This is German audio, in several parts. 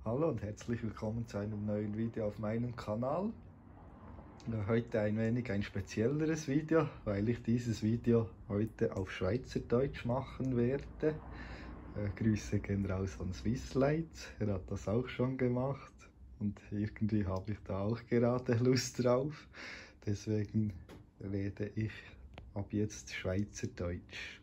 Hallo und herzlich willkommen zu einem neuen Video auf meinem Kanal. Heute ein spezielleres Video, weil ich dieses Video heute auf Schweizerdeutsch machen werde. Grüße gehen raus an Swisslights, er hat das auch schon gemacht und irgendwie habe ich da auch gerade Lust drauf. Deswegen rede ich ab jetzt Schweizerdeutsch.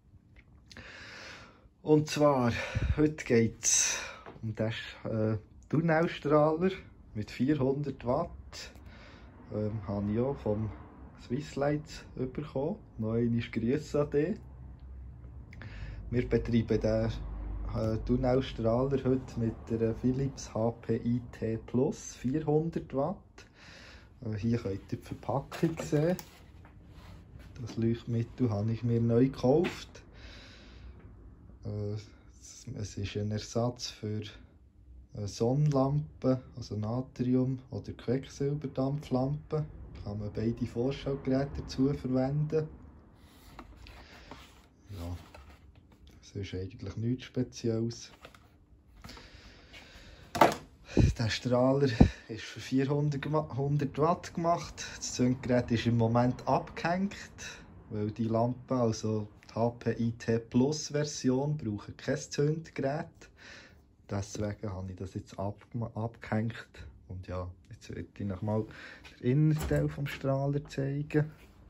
Und zwar, heute geht es um den Tunnelstrahler mit 400 Watt. Habe ich auch vom Swisslights bekommen. Noch einmal Grüße an dich. Wir betreiben den Tunnelstrahler heute mit der Philips HPI-T Plus 400 Watt. Hier könnt ihr die Verpackung sehen. Das Leuchtmittel habe ich mir neu gekauft. Es ist ein Ersatz für Sonnenlampen, also Natrium- oder Quecksilberdampflampen. Da kann man beide Vorschaugeräte dazu verwenden. Ja, das ist eigentlich nichts Spezielles. Der Strahler ist für 400 Watt gemacht. Das Zündgerät ist im Moment abgehängt, weil die Lampen, also die HPI-T Plus Version, brauchen kein Zündgerät. Deswegen habe ich das jetzt abgehängt. Und ja, jetzt werde ich noch mal den Innenteil vom Strahler zeigen.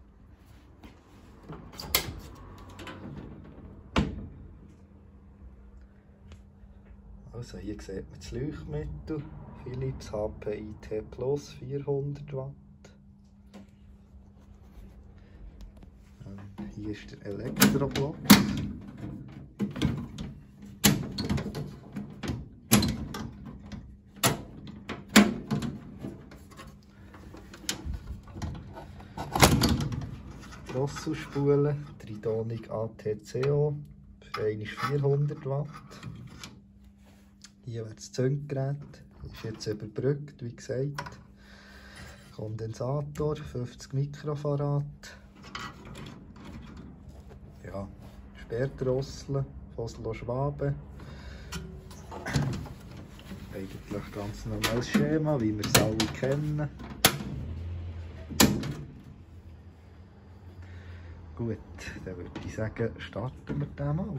Also hier sieht man das Leuchtmittel. Philips HPI-T Plus 400 Watt. Hier ist der Elektroblock. Drosselspule, Tridonik ATCO, für einmal 400 Watt. Hier wird das Zündgerät, ist jetzt überbrückt, wie gesagt. Kondensator, 50 Mikrofarad. Ja, Sperrdrossel, Foslo Schwabe. Eigentlich ganz normales Schema, wie wir es alle kennen. Gut, dann würde ich sagen, starten wir den mal.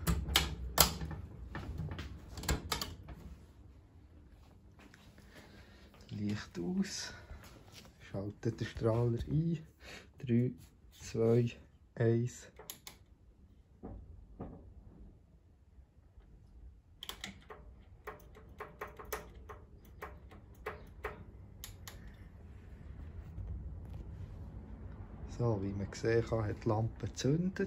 Licht aus. Schaltet den Strahler ein. 3, 2, 1. So, wie man sehen kann, hat die Lampe gezündet.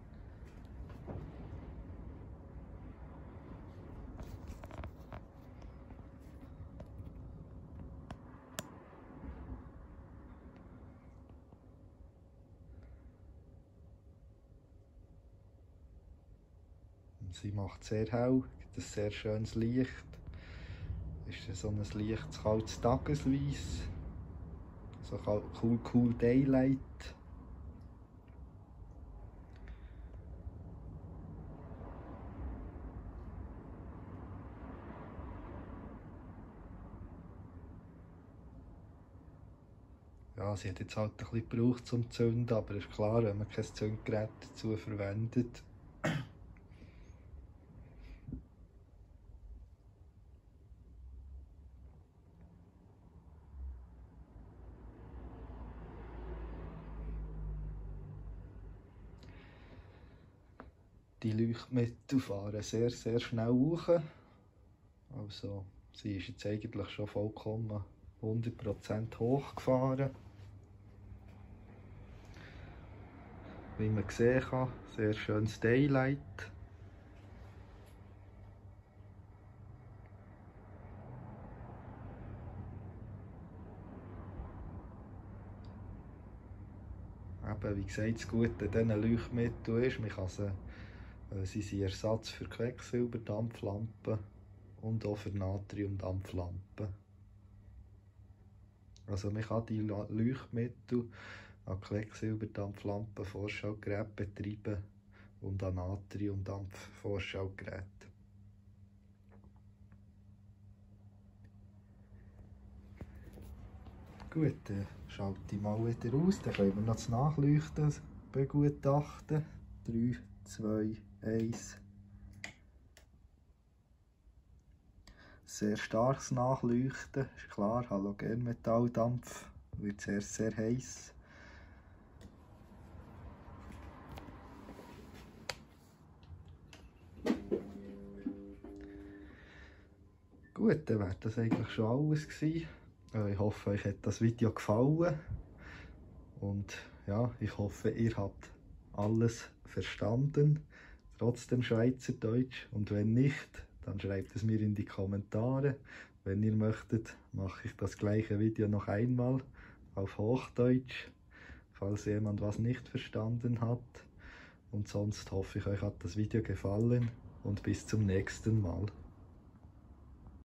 Und sie macht sehr hell, gibt ein sehr schönes Licht. Ist so ein leichtes, kaltes Tageslicht. So cool Daylight. Ja, sie hat jetzt halt ein bisschen gebraucht zum Zünden, aber ist klar, wenn man kein Zündgerät dazu verwendet. Die Leuchtmittel fahren sehr schnell hoch. Also sie ist jetzt eigentlich schon vollkommen 100% hochgefahren. Wie man sehen kann, sehr schönes Daylight. Eben, wie gesagt, das Gute an diesen Leuchtmitteln ist, man kann sie sind Ersatz für Quecksilberdampflampen und auch für Natriumdampflampen. Also man kann die Leuchtmittel an Quecksilberdampflampen Vorschaugerät betreiben und an Natriumdampf Vorschaugerät. Gut, dann schalte ich mal wieder aus. Dann können wir noch das Nachleuchten begutachten. 3, 2, 1. Sehr starkes Nachleuchten, ist klar, Halogenmetalldampf wird zuerst sehr heiß. Gut, dann wäre das eigentlich schon alles gewesen. Ich hoffe, euch hat das Video gefallen. Und ja, ich hoffe, ihr habt alles verstanden, trotz dem Schweizerdeutsch. Und wenn nicht, dann schreibt es mir in die Kommentare. Wenn ihr möchtet, mache ich das gleiche Video noch einmal auf Hochdeutsch, falls jemand was nicht verstanden hat. Und sonst hoffe ich, euch hat das Video gefallen und bis zum nächsten Mal.